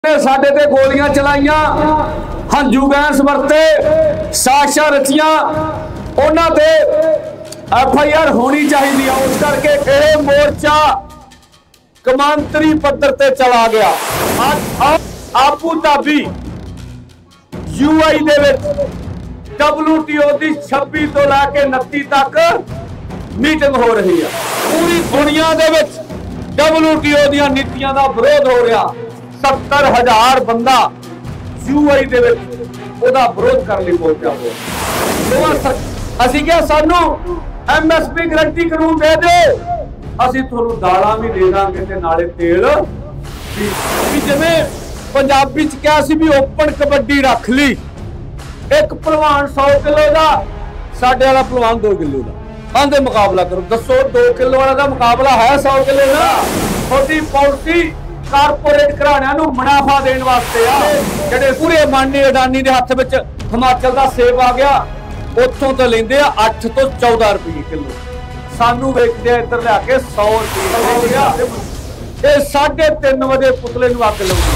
साडे ते गोलियां चलाइया, हंजू गैस वरते, साजिशां रचियां, उन्हां ते FIR होनी चाहिए। उस करके यह मोर्चा कमांतरी पद्धर ते चला गया। आबू धाबी UAE दे विच WTO की 26 तो लैके 29 तक मीटिंग हो रही है। पूरी दुनिया दे विच WTO दी नीतियां का विरोध हो रहा। 70,000 बंदा UAE दे विच ओहदा विरोध करने लई पहुंचा होया। असीं क्या सानू MSP गारंटी कानून दे दे, असीं तुहानूं दालां भी दे दांगे ते नाले तेल भी। जिवें पंजाबी च क्या सी भी ओपन कबड्डी रख ली, एक पहलवान 100 किलो का, साडे वाला पहलवान 2 किलो का, आंदे मुकाबला करो। दसो 2 किलो वाला का मुकाबला है 100 किलो का? थोड़ी पॉलिसी कारपोरेट घराणिਆਂ ਨੂੰ मुनाफा देने वास्ते आ। ਜਿਹੜੇ ਪੂਰੇ ਅਮਾਨੀ ਅਡਾਨੀ ਦੇ ਹੱਥ ਵਿੱਚ ਹਿਮਾਚਲ ਦਾ ਸੇਬ ਆ ਗਿਆ, ਉੱਥੋਂ ਤੋਂ ਲੈਂਦੇ ਆ 8 ਤੋਂ 14 ਰੁਪਏ ਕਿਲੋ, ਸਾਨੂੰ ਵੇਚਦੇ ਆ ਇੱਧਰ ਲਿਆ ਕੇ 100 ਰੁਪਏ ਹੋ ਗਿਆ। ਇਹ 3:30 ਵਜੇ ਪੁਤਲੇ ਨੂੰ ਅੱਗ ਲਾਉਂਦੀ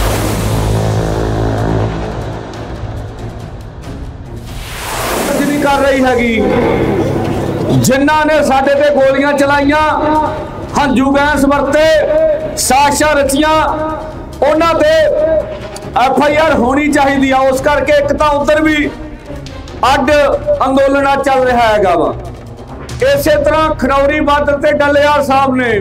ਨਹੀਂ ਕਰ ਰਹੀ ਹੈਗੀ। ਜਿਨ੍ਹਾਂ ਨੇ ਸਾਡੇ ਤੇ ਗੋਲੀਆਂ ਚਲਾਈਆਂ, हंजू गैस वरते, साजिशां रचियां, उन्हां ते FIR होनी चाहिए। उस करके एक तो उधर भी अड अंदोलन चल रहा है वा। इस तरह खनौरी बार्डर से डलियाल साहब ने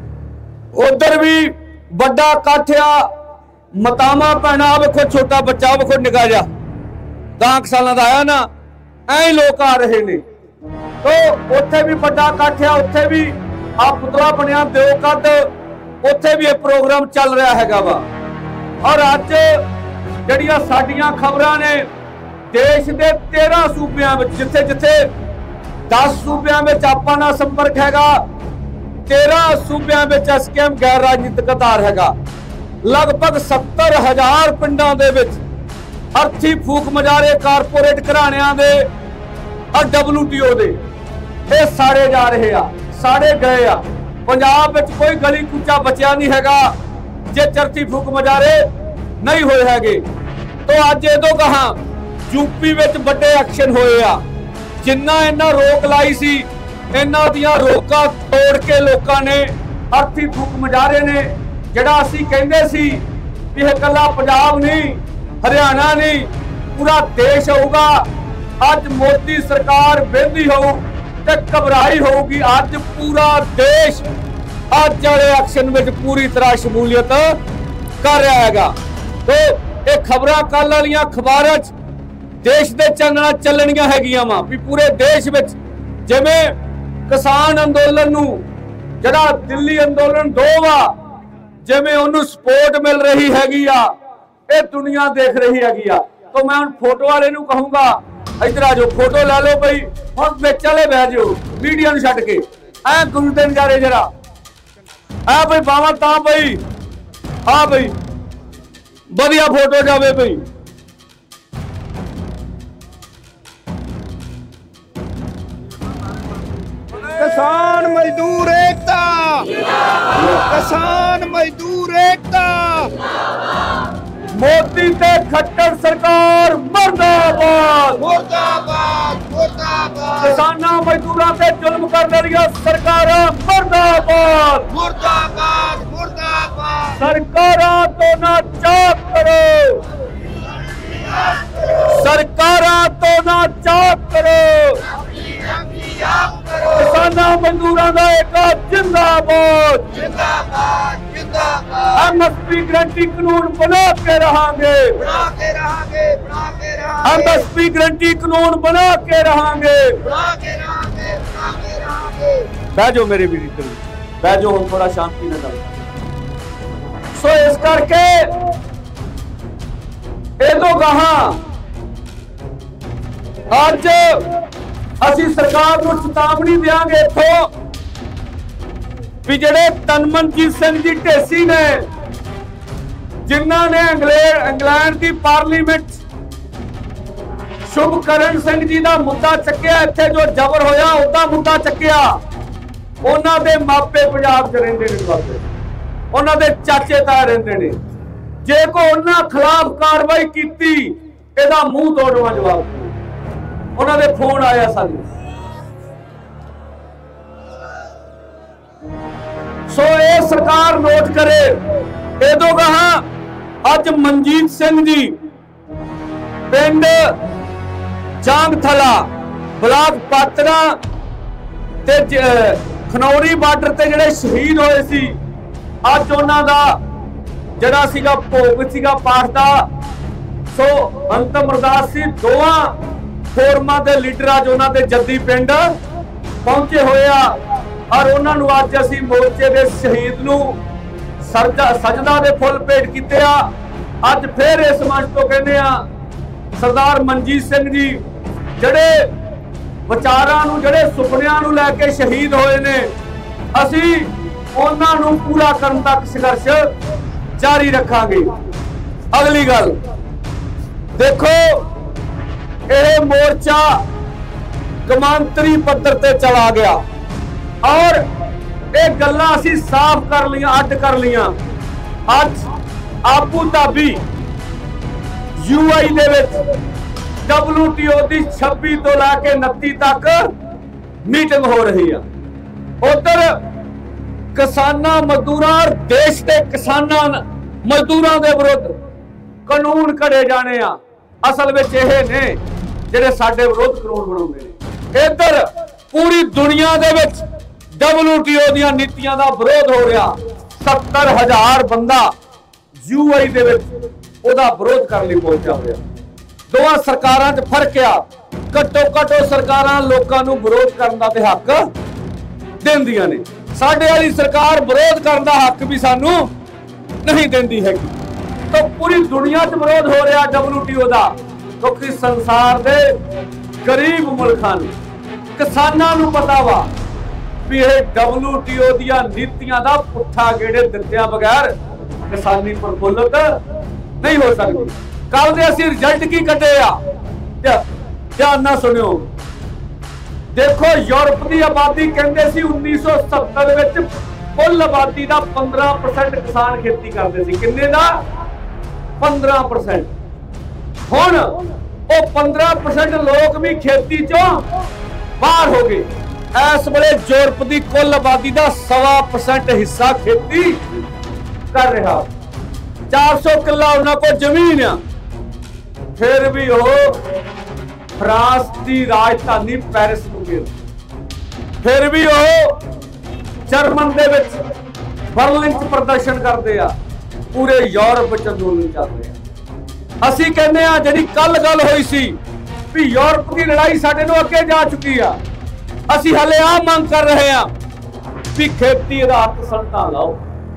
उधर भी बड़ा इकट्ठ आ। मतामा भैणा वेखो, छोटा बच्चा वेखो निका जा 10 सालों का आया ना, ऐ लोग आ रहे ने। तो उत्थे भी बड़ा इकट्ठ आ, उत्थे भी आ पुतला बनया दो कद, उत्थे भी एक प्रोग्राम चल रहा है वा। और अज जड़ियां साडियां खबरां ने देश के 13 सूबियां जिथे जिथे 10 सूबियां आपां नाल संपर्क हैगा, 13 सूबियां SKM गैर राजनीतिक आधार हैगा। लगभग 70,000 पिंडां दे विच अर्थी फूक मजारे कारपोरेट घराणियां दे और WTO दे ये साड़े जा रहे आ, साड़े गए आ। पंजाब में कोई गली कूचा बचिया नहीं हैगा जे चरती फूक मजारे नहीं होए हैगे। तो अज इदों कहा यूपी में बड़े एक्शन होए आ। जिन्ना इन्ना रोक लाई सी, इन्ना दियां रोकां तोड़ के लोकां ने अर्थी फूक मजारे ने जिहड़ा असीं कहंदे सी भी इह कल्ला पंजाब नहीं, हरियाणा नहीं, पूरा देश होगा। अज मोदी सरकार बेंदी हो ते घबराई होगी। अज पूरा देश अज वाले एक्शन में पूरी तरह शमूलियत कर रहा है। तो ये खबरां कल वाली अखबारां देश के चैनल चलनियां हैगियां वा भी पूरे देश में जिवें किसान अंदोलन नूं जिहड़ा दिल्ली अंदोलन 2 वा, जिवें उन्होंने सपोर्ट मिल रही हैगी आ, ये दुनिया देख रही हैगी आ। तो मैं हुण फोटो वाले नूं कहूँगा इधर आ जाओ, फोटो ला लो बई, हम चले बह जाओ मीडिया नूं छड्ड के। ऐ गुरु दे नज़ारे जरा ऐ बई बावा तां बई, हाँ बई वधिया फोटो जावे बई। किसान मजदूर एकता, किसान मजदूर एकता। मोदी ते खट्टर सरकार मुर्दाबाद, मुर्दाबाद, मुर्दाबाद। किसानां मजदूरां ते जुल्म करने वाली सरकारां मुर्दाबाद, मुर्दाबाद, मुर्दाबाद। सरकारां तो ना चाक करो, सरकारां तो ना चाक करो। किसानां मजदूरां दा एक जिंदाबाद, जिंदाबाद, जिंदाबाद। MSP गारंटी कानून बना के रहांगे, बना के रहांगे, बना के रहांगे। MSP गारंटी कानून बना के रहांगे, बना के रहांगे, बना के रहांगे। बह जाओ मेरे भी बह जाओ, हम थोड़ा शांति न कर। सो इस करके ये तो कहा अज असी सरकार को चेतावनी देंगे इथों भी जिहड़े तनमनजीत सिंह जी ढेसी ने, जिन्हां ने इंग्लैंड की पार्लीमेंट शुभकरण सिंह जी का मुद्दा चुक्या, इत्थे जो जबर होया उदा मुद्दा चुक्या, उन्हां दे मापे पंजाब च रहिंदे ने, उन्हां दे चाचे ताए रहिंदे ने। जे को उन्हां खिलाफ कार्रवाई की ਇਹਦਾ ਮੂੰਹ ਤੋੜਵਾ ਜਵਾਬ ਉਹਨਾਂ ਦੇ ਫੋਨ ਆਇਆ ਸਾਨੂੰ। ਸੋ ਇਹ ਸਰਕਾਰ ਨੋਟ ਕਰੇ। ਇਹਦੋਂ ਗਾਹਾਂ ਅੱਜ ਮਨਜੀਤ ਸਿੰਘ ਜੀ ਪਿੰਡ ਜਾਂਗਥਲਾ ਬਲਾਕ ਪਾਤੜਾ ਤੇ ਖਨੌਰੀ ਬਾਰਡਰ ਤੇ ਜਿਹੜੇ ਸ਼ਹੀਦ ਹੋਏ ਸੀ, ਅੱਜ ਉਹਨਾਂ ਦਾ ਜਿਹੜਾ ਸੀਗਾ ਭੋਗ ਸੀਗਾ ਪਾਠ ਦਾ। ਸੋ ਅੰਤਮ ਅਰਦਾਸ ਸੀ। ਦੋਵਾਂ ਫੋਰਮਾਂ ਦੇ ਲੀਡਰ ਅੱਜ ਉਹਨਾਂ ਦੇ ਜੱਦੀ ਪਿੰਡ ਪਹੁੰਚੇ ਹੋਏ ਆ ਔਰ ਉਹਨਾਂ ਨੂੰ ਅੱਜ ਅਸੀਂ ਮੋਰਚੇ ਦੇ ਸ਼ਹੀਦ ਨੂੰ ਸਜਦਾ ਦੇ ਫੁੱਲ ਭੇਟ ਕੀਤੇ ਆ। ਅੱਜ ਫੇਰ ਇਸ ਮੰਚ ਤੋਂ ਕਹਿੰਦੇ ਆ ਸਰਦਾਰ ਮਨਜੀਤ ਸਿੰਘ ਜੀ ਜਿਹੜੇ ਵਿਚਾਰਾਂ ਨੂੰ, ਜਿਹੜੇ ਸੁਪਨਿਆਂ ਨੂੰ ਲੈ ਕੇ ਸ਼ਹੀਦ ਹੋਏ ਨੇ, ਅਸੀਂ ਉਹਨਾਂ ਨੂੰ ਪੂਰਾ ਕਰਨ ਤੱਕ ਸੰਘਰਸ਼ ਜਾਰੀ ਰੱਖਾਂਗੇ। ਅਗਲੀ ਗੱਲ देखो, यह मोर्चा कमांतरी पद्धर ते चला गया और ये गल्लां असीं साफ कर लियां, अड्ड कर लियां। अज आबू धाबी यूआई दे विच WTO दी 26 तो लाके 29 तक मीटिंग हो रही है। उधर किसानां मजदूरां और देश के किसानां मजदूरां दे विरुद्ध कानून घड़े जाने आ। असल में यह ने जिहड़े साडे विरोध कानून बनाउंदे ने। इधर पूरी दुनिया दे विच WTO ਦੀਆਂ ਨੀਤੀਆਂ ਦਾ ਵਿਰੋਧ ਹੋ ਰਿਹਾ। 70,000 ਬੰਦਾ यूआई दे विच ਉਹਦਾ ਵਿਰੋਧ ਕਰਨ ਲਈ ਪਹੁੰਚਿਆ ਹੋਇਆ। ਦੋਵਾਂ ਸਰਕਾਰਾਂ 'ਚ ਫਰਕ ਆ। ਘੱਟੋ ਘੱਟ ਸਰਕਾਰਾਂ ਲੋਕਾਂ ਨੂੰ ਵਿਰੋਧ ਕਰਨ ਦਾ ਤੇ ਹੱਕ ਦਿੰਦੀਆਂ ਨੇ। ਸਾਡੇ ਵਾਲੀ ਸਰਕਾਰ ਵਿਰੋਧ ਕਰਨ ਦਾ ਹੱਕ ਵੀ ਸਾਨੂੰ ਨਹੀਂ ਦਿੰਦੀ ਹੈਗੀ। तो पूरी दुनिया च विरोध हो रहा WTO का, क्योंकि संसार के गरीब मुल्कां नूं किसानां नूं पता वा भी यह WTO ਦੀਆਂ ਨੀਤੀਆਂ ਦਾ ਪੁੱਠਾ ਗੇੜੇ ਦਿੱਤਿਆਂ ਬਗੈਰ किसानी प्रफुल्लित नहीं हो सकती। कल दे असीं रिजल्ट की कटे आ, ध्यान नाल सुनियो। देखो, यूरोप की आबादी कहंदे सी 1970 विच कुल आबादी का 15% किसान खेती करते सी। किन्ने दा? 15%। हुण वो 15% लोग भी खेती चों बाहर हो गए। इस वेले यूरोप की कुल आबादी का 1.25% हिस्सा खेती कर रहा। 400 किला उन्हां कोल जमीन आ, फिर भी वो फ्रांस की राजधानी पेरिस नूं घेर, फिर भी वो जर्मन दे विच बर्लिन च प्रदर्शन करते आ। पूरे यूरोप च अंदोलन चल रहा। असीं कहने आ जिहड़ी कल गल होई सी भी यूरोप की लड़ाई साडे नूं अगे जा चुकी आ। असीं हले आ मंग कर रहे हैं भी खेती आधारित सनतां लाओ,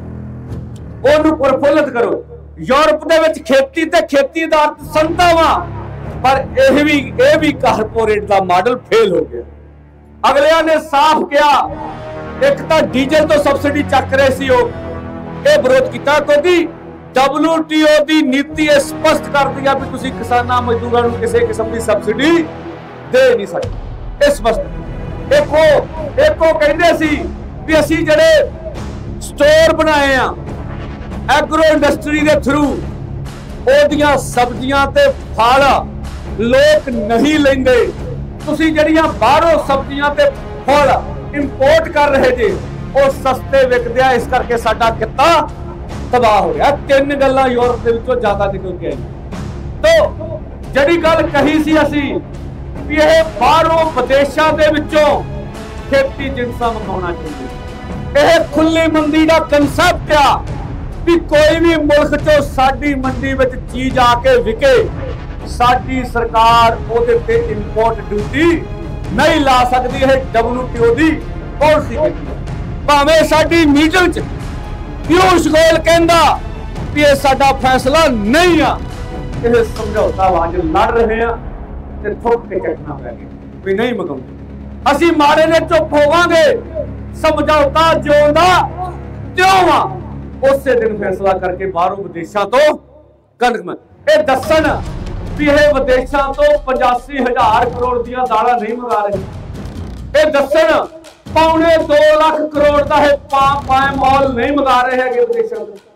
ਉਹਨੂੰ ਪ੍ਰਫੁੱਲਤ ਕਰੋ। यूरोप दे विच खेती ते खेती आधारित सनतां वा, पर ਇਹ भी कारपोरेट दा मॉडल फेल हो गया। अगलियां ने साफ किया, एक तां डीजल तो सबसिडी चक रहे सी, ਇਹ ਵਿਰੋਧ ਕੀਤਾ क्योंकि WTO ਦੀ ਨੀਤੀ ਇਹ ਸਪਸ਼ਟ ਕਰਦੀ ਆ ਵੀ ਤੁਸੀਂ ਕਿਸਾਨਾਂ ਮਜ਼ਦੂਰਾਂ ਨੂੰ ਕਿਸੇ ਕਿਸਮ ਦੀ ਸਬਸਿਡੀ ਦੇ ਨਹੀਂ ਸਕਦੇ। ਇਹ ਸਪਸ਼ਟ ਇੱਕੋ ਕਹਿੰਦੇ ਸੀ ਵੀ ਅਸੀਂ ਜਿਹੜੇ ਸਟੋਰ ਬਣਾਏ ਆ ਐਗਰੋ ਇੰਡਸਟਰੀ ਦੇ ਥਰੂ, ਉਹਦੀਆਂ ਸਬਜ਼ੀਆਂ ਤੇ ਫਲ ਲੋਕ ਨਹੀਂ ਲੈਂਦੇ। ਤੁਸੀਂ ਜਿਹੜੀਆਂ ਬਾਹਰੋਂ ਸਬਜ਼ੀਆਂ ਤੇ ਫਲ ਇੰਪੋਰਟ ਕਰ ਰਹੇ ਜੇ ਉਹ ਸਸਤੇ ਵਿਕਦੇ ਆ, ਇਸ ਕਰਕੇ ਸਾਡਾ ਕਿੱਤਾ ਤਬਾਹ ਹੋ ਰਿਹਾ। ਤਿੰਨ ਗੱਲਾਂ यूरोप ਦੇ ਵਿੱਚੋਂ ਜ਼ਿਆਦਾ ਨਿਕਲ ਕੇ ਆਈ। तो ਜਿਹੜੀ ਗੱਲ ਕਹੀ ਸੀ ਅਸੀਂ ਵੀ ਇਹ ਬਾਹਰੋਂ ਵਿਦੇਸ਼ਾਂ ਦੇ ਵਿੱਚੋਂ ਖੇਤੀ ਜਿੰਸਾਂ ਮੰਗਾਉਣਾ ਚਾਹੀਦਾ। ਇਹ ਖੁੱਲੀ ਮੰਡੀ ਦਾ ਕਨਸੈਪਟ ਆ ਵੀ ਕੋਈ ਵੀ ਮੁਲਕ ਚੋਂ ਸਾਡੀ ਮੰਡੀ ਵਿੱਚ ਚੀਜ਼ ਆ ਕੇ ਵਿਕੇ, ਸਾਡੀ ਸਰਕਾਰ ਉਹਦੇ ਤੇ ਇੰਪੋਰਟ ਡਿਊਟੀ ਨਹੀਂ ਲਾ ਸਕਦੀ। ਇਹ WTO ਦੀ ਪਾਲਿਸੀ ਹੈ। ਭਾਵੇਂ ਸਾਡੀ ਮੀਟਿੰਗ ਚ ਪੀयूष गोयल कहंदा भी ये साडा फैसला नहीं आ। ਇਹ ਸਮਝੌਤਾ ਅੱਜ ਲੜ ਰਹੇ ਆ ਤੇ ਥੋਕ ਕੇ ਕੱਟਣਾ ਪੈ ਗਿਆ ਵੀ ਨਹੀਂ ਮੰਗਾਉਂਦੇ। ਅਸੀਂ ਮਾਰੇ ਨੇ ਚੁੱਪ ਹੋਵਾਂਗੇ। ਸਮਝੌਤਾ ਜਿਉਂ ਦਾ ਤਿਉਂ ਆ। ਉਸੇ ਦਿਨ ਫੈਸਲਾ ਕਰਕੇ ਬਾਹਰੋਂ ਵਿਦੇਸ਼ਾਂ ਤੋਂ ਕਣਕ ਇਹ ਦੱਸਣ ਵੀ ਇਹ ਵਿਦੇਸ਼ਾਂ ਤੋਂ 85,000 ਕਰੋੜ ਦੀਆਂ ਦਾਲਾਂ ਨਹੀਂ ਮੰਗਾ ਰਹੇ। ਇਹ ਦੱਸਣ पौने 2 लाख करोड़ का है पाम ऑयल नहीं मंगा रहे हैं विदेशों से।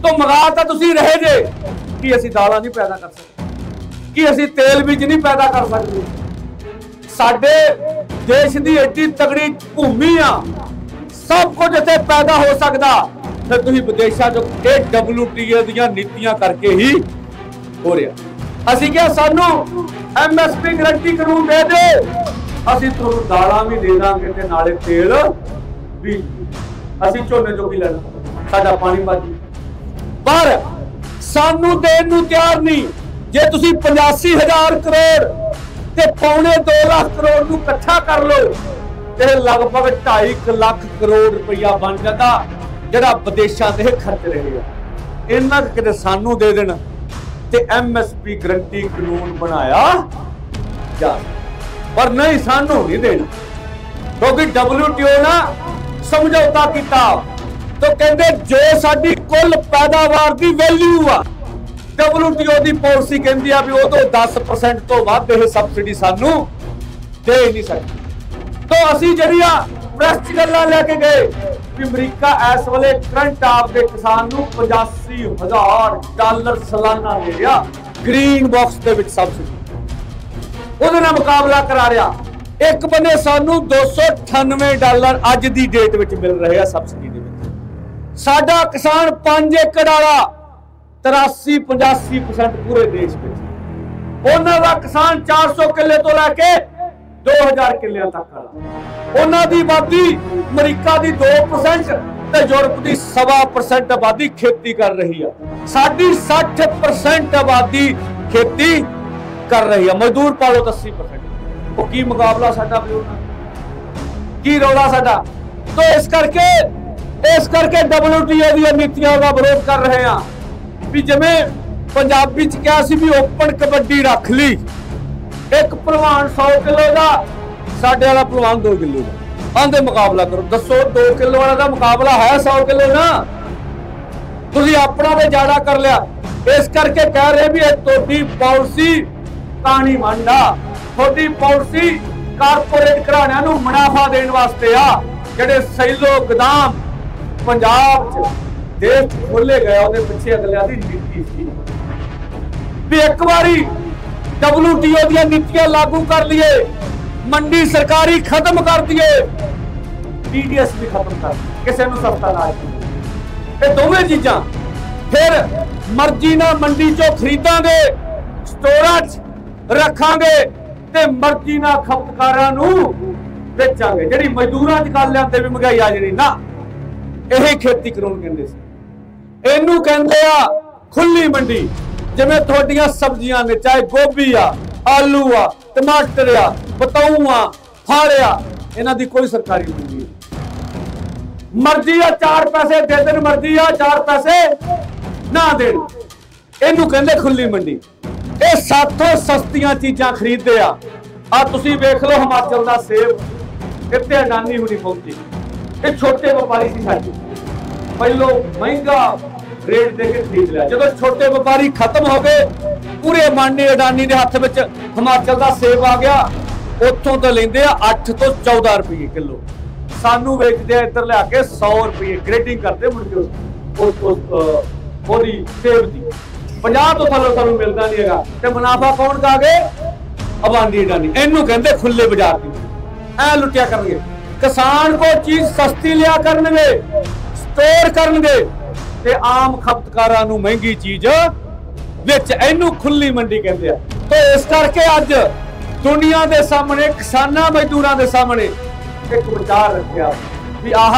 तो मंगा तो तुसी रहे जे कि असी दालां नहीं पैदा कर सकते, कि असी तेल बीज नहीं पैदा कर सकते। साडे देश की एडी तगड़ी भूमि आ, सब कुछ इत्थे पैदा हो सकता, फिर तुसीं विदेशां चों WTO दीयां नीतियां करके ही हो रहा। असी क्या सानू MSP गारंटी कानून दे दे, असी तुहानूं दालां भी दे दांगे ते नाले तेल भी। असी झोने चों की लैना, साडा पानी बाजी, पर सानू देण नूं तैयार नहीं। जे तुसीं 85,000 करोड़ ते पौने 2 लाख करोड़ नूं इकट्ठा कर लो ते लगभग 2.5 लाख करोड़ रुपया बन जाता, जिहड़ा विदेशां ते खर्च रहे आ। इन्ना किते सानू दे देण ते MSP गारंटी कानून बनाया जा, पर नहीं सानू नहीं देना, क्योंकि WTO ना समझौता किया तो कहते जो साडी कुल पैदावार की वैल्यू आ, WTO की पॉलिसी कहती है भी वो तो 10% तो वध यह सबसिडी सानू दे नहीं सकती। तो असी जड़िया प्रेस गल्लां लेके गए भी अमरीका इस वेले करंट आपके किसान नूं $50,000 सालाना दे रहा ग्रीन बॉक्स दे विच सबसिडी, ਉਹਦੇ ਨਾਲ ਮੁਕਾਬਲਾ ਕਰਾ ਰਿਹਾ। ਇੱਕ ਬੰਨੇ ਸਾਨੂੰ $298 ਅੱਜ ਦੀ ਡੇਟ ਵਿੱਚ ਮਿਲ ਰਹੇ ਆ ਸਬਸਿਡੀ ਦੇ ਵਿੱਚ। ਸਾਡਾ ਕਿਸਾਨ 5 ਏਕੜ ਵਾਲਾ 83-85% ਪੂਰੇ ਦੇਸ਼ ਵਿੱਚ, ਉਹਨਾਂ ਦਾ ਕਿਸਾਨ 400 ਕਿੱਲੇ ਤੋਂ ਲੈ ਕੇ 2000 ਕਿੱਲਿਆਂ ਤੱਕ ਵਾਲਾ। ਉਹਨਾਂ ਦੀ ਆਬਾਦੀ ਅਮਰੀਕਾ ਦੀ 2% ਤੇ ਯੂਰਪ ਦੀ 1.25% ਆਬਾਦੀ ਖੇਤੀ ਕਰ ਰਹੀ ਆ। ਸਾਡੀ 60% ਆਬਾਦੀ ਖੇਤੀ कर रही है, मजदूर पालो 80%। वो की मुकाबला साडा की रौला साडा। तो इस करके WTO दी नीतियां का विरोध कर रहे हैं भी जिवें पंजाबी च क्या सी भी ओपन कबड्डी रख ली, एक पहलवान 100 किलो का, साडे वाला पहलवान 2 किलो का, आंदे मुकाबला करो। दसो 2 किलो वाला का मुकाबला है 100 किलो ना, तुसीं अपना ते ज्यादा कर लिया। इस करके कह रहे भी तुहाडी पॉलिसी पानी मंडा, थोड़ी पॉलिसी कारपोरेट घराणियां नूं मुनाफा देण वास्ते आ। जिहड़े सैलो गोदाम पंजाब च देश खोले गए ਉਹਦੇ ਪਿੱਛੇ ਅਗਲਿਆਂ ਦੀ ਨੀਤੀ ਸੀ ਵੀ ਇੱਕ ਵਾਰੀ WTO ਦੀਆਂ ਨੀਤੀਆਂ ਲਾਗੂ ਕਰ ਲਈਏ, ਮੰਡੀ ਸਰਕਾਰੀ ਖਤਮ ਕਰ ਦਈਏ, TDS ਵੀ ਖਤਮ ਕਰ ਦਈਏ, ਕਿਸੇ ਨੂੰ ਸਸਤਾ ਨਾ ਆਏ। ਇਹ ਦੋਵੇਂ ਚੀਜ਼ਾਂ ਫਿਰ ਮਰਜ਼ੀ ਨਾਲ ਮੰਡੀ ਚੋਂ ਖਰੀਦਾਂਗੇ, ਸਟੋਰਾਂ 'ਚ रखांगे ते मर्जी ना खपतकारां नूं बेचांगे। जिहड़ी मजदूरां च गल लिआंदे भी महंगाई आ जाणी ना, यही खेती कानून कहंदे सी। इहनूं कहंदे आ खुली मंडी। जिवें तुहाडीआं सब्जियां ने, चाहे गोभी आ, आलू आ, टमाटर आ, बताऊं आ, फाड़ आ, इन्हां दी कोई सरकारी मंडी नहीं। मर्जी आ 4 पैसे दे देण, मर्जी आ 4 पैसे ना देण, इहनूं कहंदे खुली मंडी। ਇਹ ਸਾਥੋਂ ਸਸਤੀਆਂ ਚੀਜ਼ਾਂ ਖਰੀਦਦੇ ਆ ਤੁਸੀਂ ਵੇਖ ਲਓ ਹਿਮਾਚਲ ਦਾ ਸੇਬ ਇੱਥੇ ਅਡਾਨੀ ਹੁਣੀ ਪਹੁੰਚੀ। ਇਹ ਛੋਟੇ ਵਪਾਰੀ ਸੀ ਸਾਡੇ, ਪਹਿਲੋਂ ਮਹਿੰਗਾ ਰੇਟ ਦੇ ਕੇ ਖਰੀਦ ਲਿਆ। ਜਦੋਂ ਛੋਟੇ ਵਪਾਰੀ ਖਤਮ ਹੋ ਗਏ, ਪੂਰੇ ਮਾਂਡੇ ਅਡਾਨੀ ਦੇ ਹੱਥ ਵਿੱਚ ਹਿਮਾਚਲ ਦਾ ਸੇਬ ਆ ਗਿਆ। ਉੱਥੋਂ ਤੋਂ ਲੈਂਦੇ ਆ 8 ਤੋਂ 14 ਰੁਪਏ ਕਿਲੋ, ਸਾਨੂੰ ਵੇਚਦੇ ਆ ਇੱਧਰ ਲਿਆ ਕੇ 100 ਰੁਪਏ ਗ੍ਰੇਡਿੰਗ ਕਰਦੇ ਮੁੜ ਕੇ ਉਹਦੀ ਸੇਬ ਦੀ 50 ਤੋਂ ਥੱਲੇ ਸਾਨੂੰ ਮਿਲਦਾ ਨਹੀਂ ਹੈਗਾ। ਤੇ ਮੁਨਾਫਾ ਕੌਣ ਕਾ ਗਏ? ਅਬਾਨੀ ਅਡਾਨੀ। ਇਹਨੂੰ ਕਹਿੰਦੇ ਖੁੱਲੇ ਬਾਜ਼ਾਰ ਦੀ। ਐ ਲੁੱਟਿਆ ਕਰਨਗੇ ਕਿਸਾਨ ਕੋ ਚੀਜ਼ ਸਸਤੀ ਲਿਆ ਕਰਨਗੇ, ਸਟੋਰ ਕਰਨਗੇ ਤੇ ਆਮ ਖਪਤਕਾਰਾਂ ਨੂੰ ਮਹਿੰਗੀ ਚੀਜ਼ ਵਿੱਚ। ਇਹਨੂੰ ਖੁੱਲੀ ਮੰਡੀ ਕਹਿੰਦੇ ਆ। ਤੇ ਇਸ ਕਰਕੇ ਅੱਜ ਦੁਨੀਆ ਦੇ ਸਾਹਮਣੇ, ਕਿਸਾਨਾਂ ਮਜ਼ਦੂਰਾਂ ਦੇ ਸਾਹਮਣੇ ਇੱਕ ਵਿਚਾਰ ਰੱਖਿਆ ਵੀ ਆਹ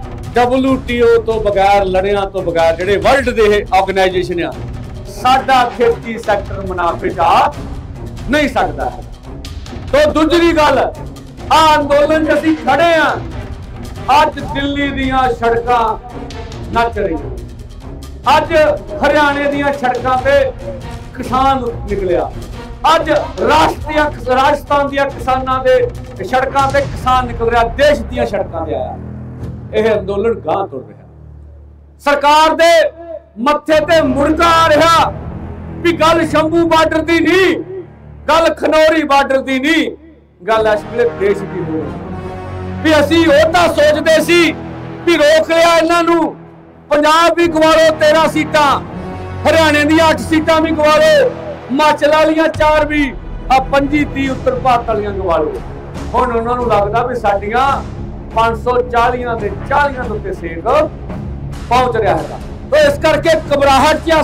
WTO ਤੋਂ ਬਗੈਰ, ਲੜਿਆਂ ਤੋਂ ਬਗੈਰ ਜਿਹੜੇ ਵਰਲਡ ਦੇ ਆਰਗੇਨਾਈਜੇਸ਼ਨ ਆ, ਸਾਡਾ ਖੇਤੀ ਸੈਕਟਰ ਮੁਨਾਫੇ 'ਚ ਆ ਨਹੀਂ ਸਕਦਾ। तो दूसरी गल आंदोलन च असीं खड़े हां। अज दिल्ली दियां सड़कां नच रही, अज हरियाणे दियां सड़कां ते किसान निकलिया, अज राजस्थान दियां किसानां दे सड़कां ते किसान निकल रहा, देश दियां सड़कां ते आया। यह अंदोलन गांह तुर रहा, सरकार दे मत्थे ते मुर्गा आ रहा भी गल शंभू बार्डर दी नहीं, गल खनौरी बार्डर दी नहीं, गल इस वेले देश दी हो भी। असीं ओह तां सोचदे सी भी रोक लिया इन्हां नूं, पंजाब भी गवा लो 13 सीटां, हरियाणे दी 8 सीटां भी गवा लो, हिमाचल वालियां 4 भी, आ 25-30 उत्तर भारत वालियां गवा लो। हुण उन्हां नूं लगदा भी साडीआं 540 ਦੇ 40 ਦੇ ਉੱਤੇ सीट पहुंच रहा है। तो इस करके घबराहट च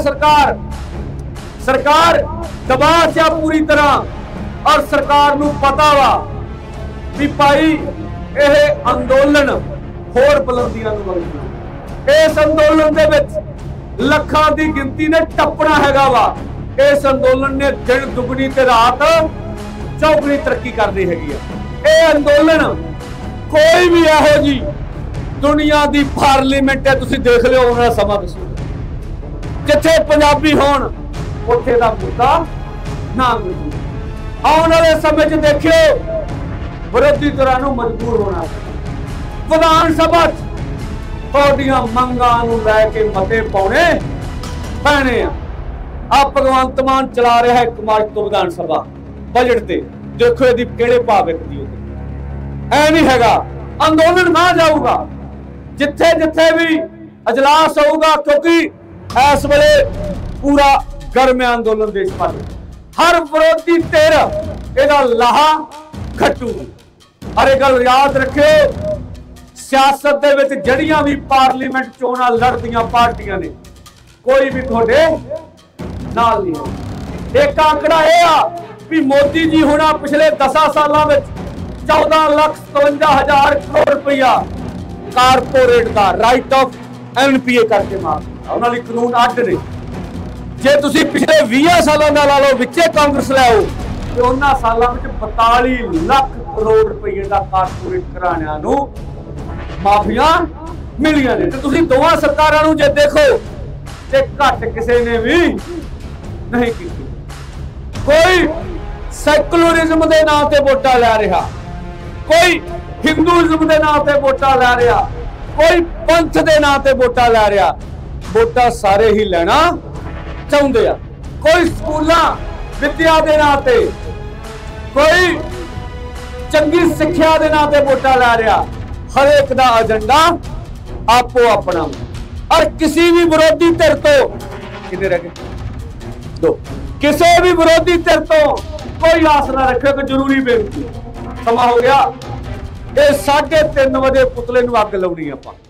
सरकार दबाव च पूरी तरह, और सरकार नूं पता वा भी भाई यह अंदोलन होर बुलंदियां नूं वधाउगा। इस अंदोलन दे विच लखां दी गिनती ने टप्पना हैगा वा। इस अंदोलन ने दिन दुगनी ते रात चौगुनी तरक्की करनी हैगी है। यह अंदोलन कोई भी इहो जी दुनिया दी पार्लीमेंट है, तुसीं देख लिओ उन्हां दा समा दसो, जिथे पंजाबी होण उत्थे दा मुद्दा ना मिलू। आउण वाले समय च देखिओ विरोधी धिरां नूं मजबूर होना, विधान सभा तुहाडीआं मंगां नूं लै के मते पाउणे पैणे आ। भगवंत मान चला रहा है 1 मार्च तो विधान सभा बजट ते, देखो इहदी किहड़े भाव विकदी होगी। ऐ नहीं हैगा अंदोलन ना जाऊगा, जिथे जिथे भी अजलास होगा, क्योंकि इस वेले पूरा गर्म अंदोलन देश भर, हर विरोधी धिर इहदा लाहा खट्टू। और एक गल याद रखियो, सियासत दे विच जड़ियां भी पार्लीमेंट चोणां लड़दियां पार्टियां ने, कोई भी तुहाडे नाल नहीं है। एक आंकड़ा यह आ भी मोदी जी हुण पिछले 10 सालों में 14,57,000 करोड़ रुपया कारपोरेट का राइट ऑफ NPA करके मार दिया। उन्होंने कानून अड्ड ने, जे तुसीं पिछले 20 सालों का ला लो विचे कांग्रेस लै आओ तो उन्होंने सालों में 42 लाख करोड़ रुपये का कारपोरेट घराणिਆਂ ਨੂੰ माफिया मिलियां ने। तो तुसीं दोवां सरकारां ਨੂੰ जे देखो ते घट किसी ने भी नहीं की। कोई सैकुलरिज्म के नाम से वोटा लै रहा, कोई हिंदुइज्म के नाम से वोटा लै रहा, कोई पंथ के नाम से वोटा लै रहा। वोटा सारे ही लेना चाहते हैं। कोई स्कूलों विद्या के नाम से, कोई चंगी सिक्ख्या के नाम से वोटा लै रहा। हर एक का एजेंडा आपो अपना, और किसी भी विरोधी धिर तो कितने रह गए 2, किसी भी विरोधी धिर तो कोई आस ना रखे कि जरूरी बेनती समा हो गया। ये 3:30 बजे पुतले नूं अग लाउणी आपां।